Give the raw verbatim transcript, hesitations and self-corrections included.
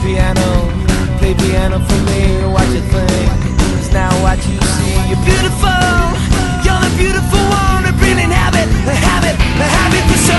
piano, play piano for me. What you think is now what you see. You're beautiful, you're the beautiful one. A brilliant habit, a habit, a habit for sure.